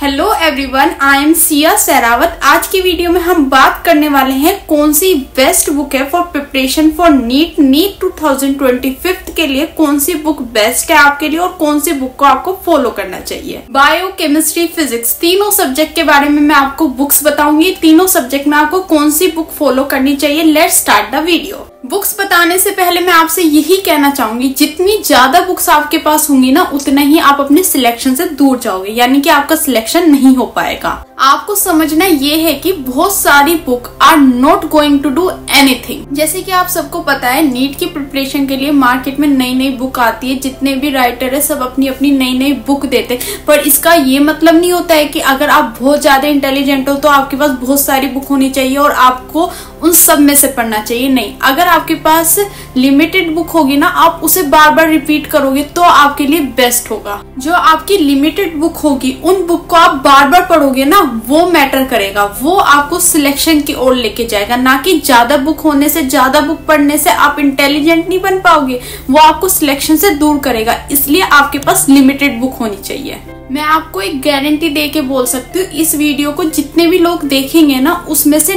Hello everyone, I am Siya Sehrawat. आज की video में हम बात करने वाले हैं कौन सी बेस्ट बुक है फॉर प्रिपरेशन फॉर नीट 2025 के लिए। कौन सी बुक बेस्ट है आपके लिए और कौन सी बुक को आपको फॉलो करना चाहिए। बायो, केमिस्ट्री, फिजिक्स तीनों सब्जेक्ट के बारे में मैं आपको बुक्स बताऊंगी। तीनों सब्जेक्ट में आपको कौन सी बुक फॉलो करनी चाहिए। Let's start the video. Books बताने से पहले मैं आपसे यही कहना चाहूंगी, जितनी ज्यादा बुक्स आपके पास होंगी ना, उतना ही आप अपने सिलेक्शन से दूर जाओगे, यानी कि आपका सिलेक्शन नहीं हो पाएगा। आपको समझना ये है कि बहुत सारी book are not going to do anything. जैसे कि आप सबको पता है, नीट की प्रिपरेशन के लिए मार्केट में नई नई बुक आती है। जितने भी राइटर है सब अपनी अपनी नई नई बुक देते, पर इसका ये मतलब नहीं होता है कि अगर आप बहुत ज्यादा इंटेलिजेंट हो तो आपके पास बहुत सारी बुक होनी चाहिए और आपको उन सब में से पढ़ना चाहिए। नहीं, अगर आपके पास लिमिटेड बुक होगी ना, आप उसे बार बार रिपीट करोगे तो आपके लिए बेस्ट होगा। जो आपकी लिमिटेड बुक होगी, उन बुक को आप बार बार पढ़ोगे ना, वो मैटर करेगा। वो आपको सिलेक्शन की ओर लेके जाएगा, ना कि ज्यादा बुक होने से, ज्यादा बुक पढ़ने से आप इंटेलिजेंट नहीं बन पाओगे। वो आपको सिलेक्शन से दूर करेगा। इसलिए आपके पास लिमिटेड बुक होनी चाहिए। मैं आपको एक गारंटी दे के बोल सकती हूँ, इस वीडियो को जितने भी लोग देखेंगे ना, उसमें से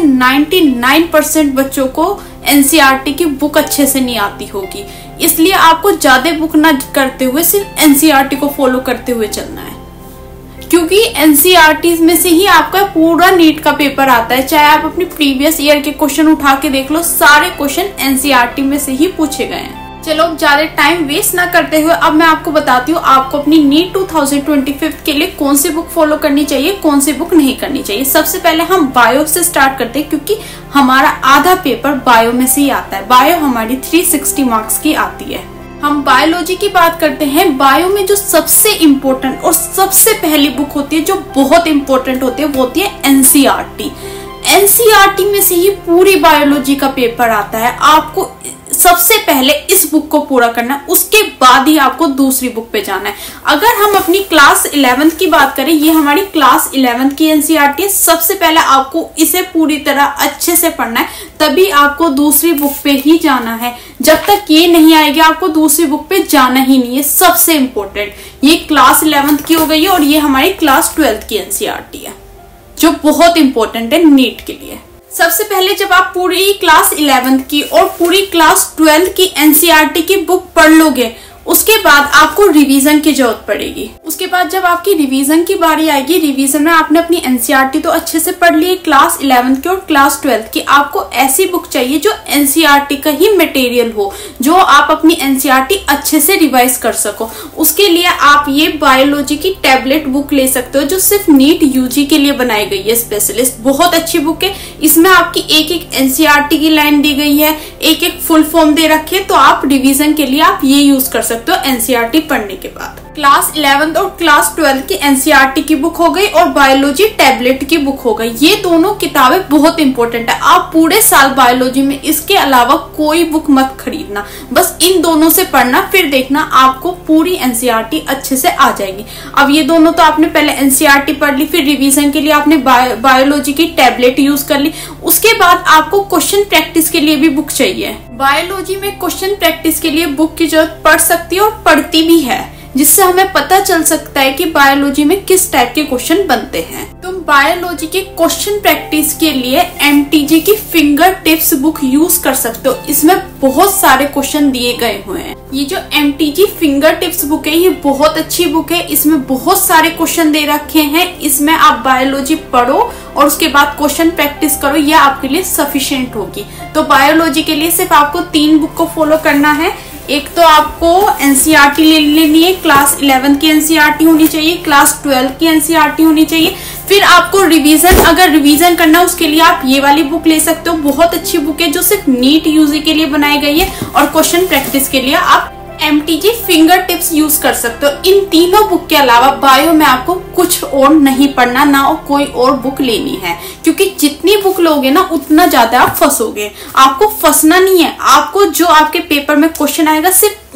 99% बच्चों को एनसीईआरटी की बुक अच्छे से नहीं आती होगी। इसलिए आपको ज्यादा बुक ना करते हुए सिर्फ एनसीईआरटी को फॉलो करते हुए चलना है, क्योंकि एनसीईआरटी में से ही आपका पूरा नीट का पेपर आता है। चाहे आप अपनी प्रीवियस ईयर के क्वेश्चन उठा के देख लो, सारे क्वेश्चन एनसीईआरटी में से ही पूछे गए हैं। चलो अब ज्यादा टाइम वेस्ट ना करते हुए अब मैं आपको बताती हूँ आपको अपनी नीट 2025 के लिए कौन सी बुक फॉलो करनी चाहिए, कौन सी बुक नहीं करनी चाहिए। सबसे पहले हम बायो से स्टार्ट करते हैं, क्योंकि हमारा आधा पेपर बायो में से ही आता है। बायो हमारी 360 मार्क्स की आती है। हम बायोलॉजी की बात करते हैं। बायो में जो सबसे इम्पोर्टेंट और सबसे पहली बुक होती है, जो बहुत इंपॉर्टेंट होती है, वो होती है एनसीईआरटी। एनसीईआरटी में से ही पूरी बायोलॉजी का पेपर आता है। आपको सबसे पहले इस बुक को पूरा करना है, उसके बाद ही आपको दूसरी बुक पे जाना है। अगर हम अपनी क्लास 11th की बात करें, ये हमारी क्लास 11th की एनसीईआरटी है। सबसे पहले आपको इसे पूरी तरह अच्छे से पढ़ना है, तभी आपको दूसरी बुक पे ही जाना है। जब तक ये नहीं आएगी, आपको दूसरी बुक पे जाना ही नहीं है। सबसे इम्पोर्टेंट ये क्लास 11th की हो गई है और ये हमारी क्लास 12th की एनसीईआरटी है, जो बहुत इंपॉर्टेंट है नीट के लिए। सबसे पहले जब आप पूरी क्लास 11th की और पूरी क्लास 12th की एनसीईआरटी की बुक पढ़ लोगे, उसके बाद आपको रिवीजन की जरूरत पड़ेगी। उसके बाद जब आपकी रिवीजन की बारी आएगी, रिवीजन में आपने अपनी एनसीईआरटी तो अच्छे से पढ़ ली क्लास 11th की और क्लास 12th की। आपको ऐसी बुक चाहिए जो एनसीईआरटी का ही मटेरियल हो, जो आप अपनी एनसीईआरटी अच्छे से रिवाइज कर सको। उसके लिए आप ये बायोलॉजी की टैबलेट बुक ले सकते हो, जो सिर्फ नीट यूजी के लिए बनाई गई है स्पेशलिस्ट। बहुत अच्छी बुक है। इसमें आपकी एक एक एनसीईआरटी की लाइन दी गई है, एक एक फुल फॉर्म दे रखी है, तो आप रिवीजन के लिए आप ये यूज कर सकते हो एनसीईआरटी पढ़ने के बाद। क्लास 11th और क्लास 12th की एनसीईआरटी की बुक हो गई और बायोलॉजी टैबलेट की बुक हो गई। ये दोनों किताबें बहुत इंपॉर्टेंट है। आप पूरे साल बायोलॉजी में इसके अलावा कोई बुक मत खरीदना, बस इन दोनों से पढ़ना, फिर देखना आपको पूरी एनसीईआरटी अच्छे से आ जाएगी। अब ये दोनों तो आपने पहले एनसीईआरटी पढ़ ली, फिर रिवीजन के लिए आपने बायोलॉजी की टैबलेट यूज कर ली। उसके बाद आपको क्वेश्चन प्रैक्टिस के लिए भी बुक चाहिए। बायोलॉजी में क्वेश्चन प्रैक्टिस के लिए बुक की जरूरत पड़ सकती है और पड़ती भी है, जिससे हमें पता चल सकता है कि बायोलॉजी में किस टाइप के क्वेश्चन बनते हैं। तुम बायोलॉजी के क्वेश्चन प्रैक्टिस के लिए एमटीजी की फिंगर टिप्स बुक यूज कर सकते हो। इसमें बहुत सारे क्वेश्चन दिए गए हुए हैं। ये जो एमटीजी फिंगर टिप्स बुक है, ये बहुत अच्छी बुक है। इसमें बहुत सारे क्वेश्चन दे रखे हैं। इसमें आप बायोलॉजी पढ़ो और उसके बाद क्वेश्चन प्रैक्टिस करो, यह आपके लिए सफिशिएंट होगी। तो बायोलॉजी के लिए सिर्फ आपको 3 बुक को फॉलो करना है। एक तो आपको एनसीईआरटी ले लेनी है, क्लास 11th की एनसीईआरटी होनी चाहिए, क्लास 12th की एनसीईआरटी होनी चाहिए। फिर आपको रिवीजन, अगर रिवीजन करना उसके लिए आप ये वाली बुक ले सकते हो। बहुत अच्छी बुक है, जो सिर्फ नीट यूजी के लिए बनाई गई है। और क्वेश्चन प्रैक्टिस के लिए आप एमटीजी फिंगर टिप्स यूज कर सकते हो। इन तीनों बुक के अलावा बायो में आपको कुछ और नहीं पढ़ना, ना और कोई और बुक लेनी है, क्योंकि जितनी बुक लोगे ना, उतना ज्यादा आप फंसोगे। आपको फंसना नहीं है। आपको जो आपके पेपर में क्वेश्चन आएगा, सिर्फ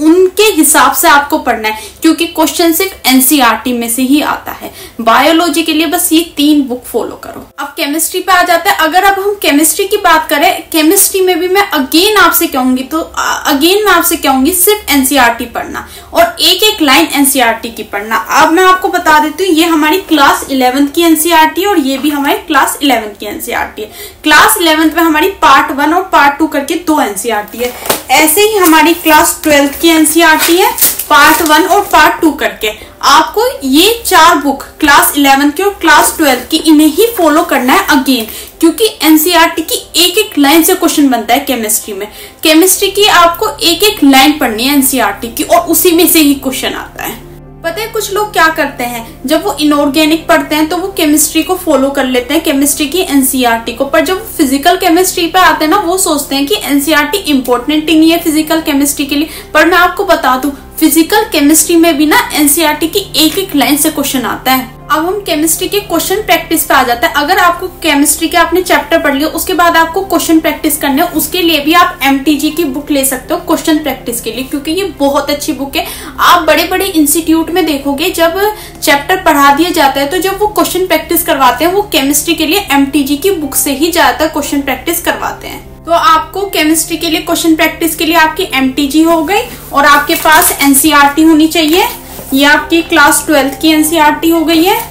उनके हिसाब से आपको पढ़ना है, क्योंकि क्वेश्चन सिर्फ एनसीईआरटी में से ही आता है। बायोलॉजी के लिए बस ये 3 बुक फॉलो करो। अब केमिस्ट्री पे आ जाता है। अगर अब हम केमिस्ट्री की बात करें, केमिस्ट्री में भी मैं अगेन आपसे कहूंगी सिर्फ एनसीईआरटी पढ़ना और एक एक लाइन एनसीईआरटी की पढ़ना। अब मैं आपको बता देती हूँ, ये हमारी क्लास 11th की एनसीईआरटी है और ये भी हमारी क्लास 11th की एनसीईआरटी है। क्लास 11th में हमारी पार्ट 1 और पार्ट 2 करके 2 एनसीईआरटी है। ऐसे ही हमारी क्लास 12th की एनसीईआरटी है, पार्ट 1 और पार्ट 2 करके। आपको ये 4 बुक क्लास 11 की और क्लास 12 की, इन्हें ही फॉलो करना है अगेन, क्योंकि एनसीईआरटी की एक एक लाइन से क्वेश्चन बनता है केमिस्ट्री में। केमिस्ट्री की आपको एक एक लाइन पढ़नी है एनसीईआरटी की और उसी में से ही क्वेश्चन आता है। पता है कुछ लोग क्या करते हैं, जब वो इनऑर्गेनिक पढ़ते हैं तो वो केमिस्ट्री को फॉलो कर लेते हैं, केमिस्ट्री की एनसीईआरटी को, पर जब फिजिकल केमिस्ट्री पे आते हैं ना, वो सोचते हैं कि एनसीईआरटी इंपॉर्टेंट ही नहीं है फिजिकल केमिस्ट्री के लिए। पर मैं आपको बता दूं, फिजिकल केमिस्ट्री में भी ना एनसीईआरटी की एक एक लाइन से क्वेश्चन आता है। अब हम केमिस्ट्री के क्वेश्चन प्रैक्टिस पे आ जाते हैं। अगर आपको केमिस्ट्री के आपने चैप्टर पढ़ लिया, उसके बाद आपको क्वेश्चन प्रैक्टिस करने, उसके लिए भी आप एमटीजी की बुक ले सकते हो क्वेश्चन प्रैक्टिस के लिए, क्योंकि ये बहुत अच्छी बुक है। आप बड़े बड़े इंस्टीट्यूट में देखोगे, जब चैप्टर पढ़ा दिया जाता है तो जब वो क्वेश्चन प्रैक्टिस करवाते हैं, वो केमिस्ट्री के लिए एमटीजी की बुक से ही ज्यादातर क्वेश्चन प्रैक्टिस करवाते हैं। तो आपको केमिस्ट्री के लिए क्वेश्चन प्रैक्टिस के लिए आपकी एमटीजी हो गई और आपके पास एनसीईआरटी होनी चाहिए। ये आपकी क्लास 12th की एनसीईआरटी हो गई है,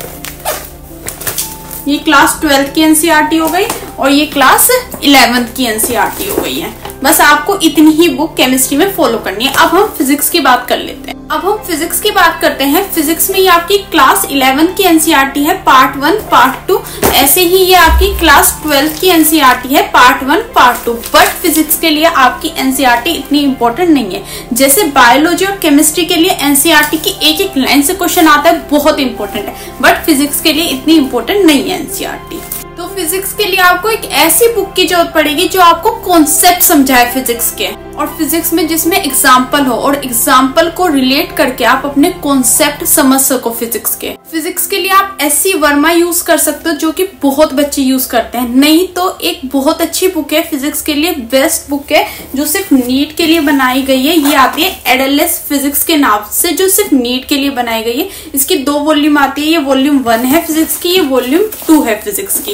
ये क्लास 12th की एनसीईआरटी हो गई और ये क्लास 11th की एनसीईआरटी हो गई है। बस आपको इतनी ही बुक केमिस्ट्री में फॉलो करनी है। अब हम फिजिक्स की बात कर लेते हैं। अब हम फिजिक्स की बात करते हैं। फिजिक्स में ये आपकी क्लास 11 की एनसीईआरटी है, पार्ट 1 पार्ट 2। ऐसे ही ये आपकी क्लास 12 की एनसीईआरटी है, पार्ट 1 पार्ट 2। बट फिजिक्स के लिए आपकी एनसीईआरटी इतनी इंपॉर्टेंट नहीं है। जैसे बायोलॉजी और केमिस्ट्री के लिए एनसीईआरटी की एक एक लाइन से क्वेश्चन आता है, बहुत इंपॉर्टेंट है, बट फिजिक्स के लिए इतनी इंपॉर्टेंट नहीं है एनसीईआरटी। तो फिजिक्स के लिए आपको एक ऐसी बुक की जरूरत पड़ेगी जो आपको कॉन्सेप्ट समझाए फिजिक्स के, और फिजिक्स में जिसमें एग्जाम्पल हो और एग्जाम्पल को रिलेट करके आप अपने कॉन्सेप्ट समझ सको फिजिक्स के। फिजिक्स के लिए आप एससी वर्मा यूज कर सकते हो, जो कि बहुत बच्चे यूज करते हैं। नहीं तो एक बहुत अच्छी बुक है फिजिक्स के लिए, बेस्ट बुक है, जो सिर्फ नीट के लिए बनाई गई है। ये आती है एडलएस फिजिक्स के नाम से, जो सिर्फ नीट के लिए बनाई गई है। इसकी 2 वॉल्यूम आती है, ये वॉल्यूम 1 है फिजिक्स की, ये वॉल्यूम 2 है फिजिक्स की।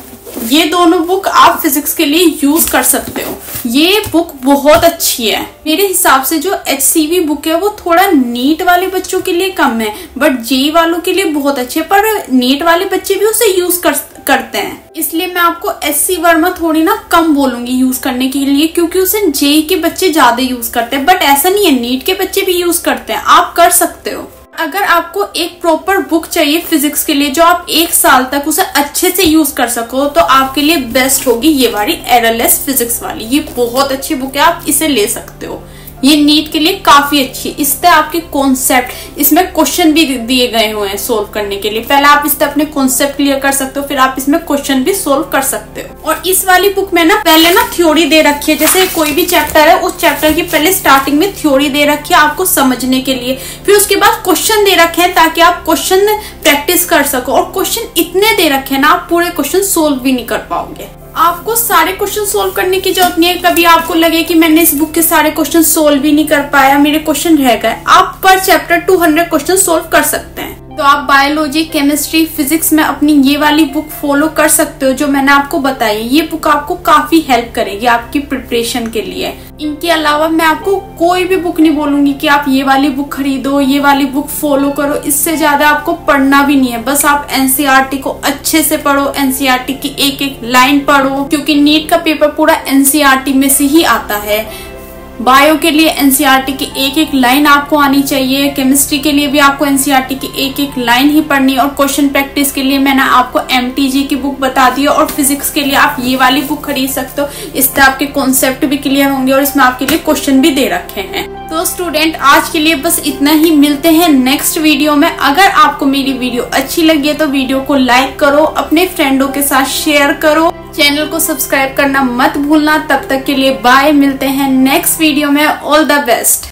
ये दोनों बुक आप फिजिक्स के लिए यूज कर सकते हो। ये बुक बहुत अच्छी है। मेरे हिसाब से जो HCV बुक है वो थोड़ा नीट वाले बच्चों के लिए कम है, बट जेई वालों के लिए बहुत अच्छी है, पर नीट वाले बच्चे भी उसे यूज करते हैं। इसलिए मैं आपको SC वर्मा थोड़ी ना कम बोलूंगी यूज करने के लिए, क्योंकि उसे जेई के बच्चे ज्यादा यूज करते हैं। बट ऐसा नहीं है, नीट के बच्चे भी यूज करते हैं, आप कर सकते हो। अगर आपको एक प्रॉपर बुक चाहिए फिजिक्स के लिए, जो आप 1 साल तक उसे अच्छे से यूज कर सको, तो आपके लिए बेस्ट होगी ये वाली एडलएस फिजिक्स वाली। ये बहुत अच्छी बुक है, आप इसे ले सकते हो। ये नीट के लिए काफी अच्छी है। इससे आपके कॉन्सेप्ट, इसमें क्वेश्चन भी दिए गए हुए हैं सोल्व करने के लिए। पहले आप इससे अपने कॉन्सेप्ट क्लियर कर सकते हो, फिर आप इसमें क्वेश्चन भी सोल्व कर सकते हो। और इस वाली बुक में ना पहले ना थ्योरी दे रखी है, जैसे कोई भी चैप्टर है उस चैप्टर की पहले स्टार्टिंग में थ्योरी दे रखी है आपको समझने के लिए, फिर उसके बाद क्वेश्चन दे रखे हैं ताकि आप क्वेश्चन प्रैक्टिस कर सको। और क्वेश्चन इतने दे रखे हैं ना, आप पूरे क्वेश्चन सोल्व भी नहीं कर पाओगे। आपको सारे क्वेश्चन सोल्व करने की जरूरत नहीं है। कभी आपको लगे कि मैंने इस बुक के सारे क्वेश्चन सोल्व भी नहीं कर पाया, मेरे क्वेश्चन रह गए, आप पर चैप्टर 200 क्वेश्चन सोल्व कर सकते हैं। तो आप बायोलॉजी, केमिस्ट्री, फिजिक्स में अपनी ये वाली बुक फॉलो कर सकते हो जो मैंने आपको बताई। ये बुक आपको काफी हेल्प करेगी आपकी प्रिपरेशन के लिए। इनके अलावा मैं आपको कोई भी बुक नहीं बोलूंगी कि आप ये वाली बुक खरीदो, ये वाली बुक फॉलो करो। इससे ज्यादा आपको पढ़ना भी नहीं है, बस आप एनसीईआरटी को अच्छे से पढ़ो, एनसीईआरटी की एक एक लाइन पढ़ो, क्योंकि नीट का पेपर पूरा एनसीईआरटी में से ही आता है। बायो के लिए एनसीईआरटी की एक एक लाइन आपको आनी चाहिए, केमिस्ट्री के लिए भी आपको एनसीईआरटी की एक एक लाइन ही पढ़नी है, और क्वेश्चन प्रैक्टिस के लिए मैंने आपको एमटीजी की बुक बता दी है, और फिजिक्स के लिए आप ये वाली बुक खरीद सकते हो। इससे आपके कॉन्सेप्ट भी क्लियर होंगे और इसमें आपके लिए क्वेश्चन भी दे रखे हैं। तो स्टूडेंट, आज के लिए बस इतना ही। मिलते हैं नेक्स्ट वीडियो में। अगर आपको मेरी वीडियो अच्छी लगी है तो वीडियो को लाइक करो, अपने फ्रेंडों के साथ शेयर करो, चैनल को सब्सक्राइब करना मत भूलना। तब तक के लिए बाय, मिलते हैं नेक्स्ट वीडियो में। All the best.